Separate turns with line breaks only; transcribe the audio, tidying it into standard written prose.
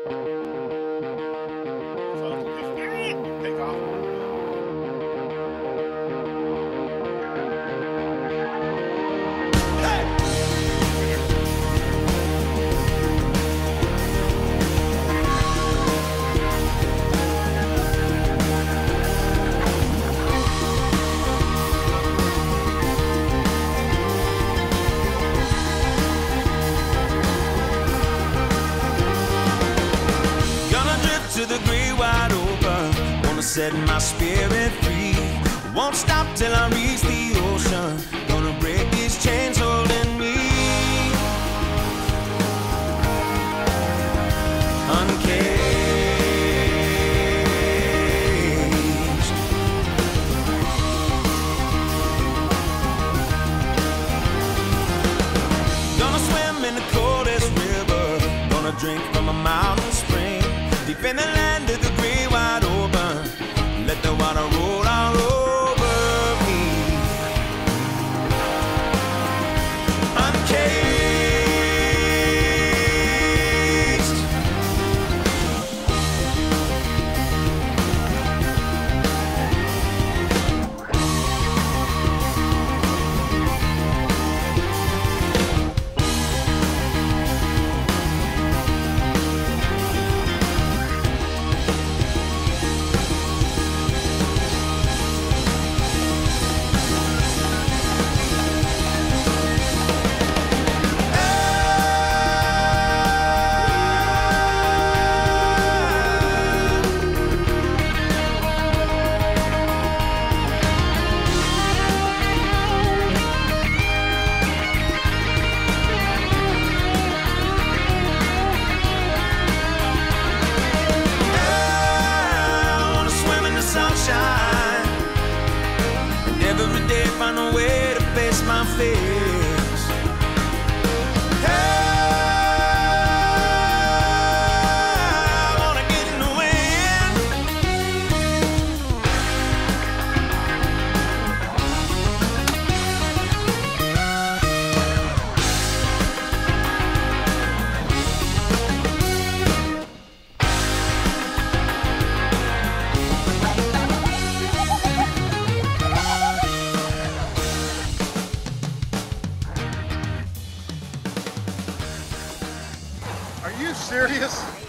Take off.
To the great wide open, wanna set my spirit free. Won't stop till I reach the ocean. Gonna break these chains holding me. Uncaged. Gonna swim in the coldest river. Gonna drink from a mountain spring. Deep in the land of the great wide open, let the water roll all over me. Uncaged. Every day find a way to face my fears. Hey, I wanna get in the wind.
Are you serious?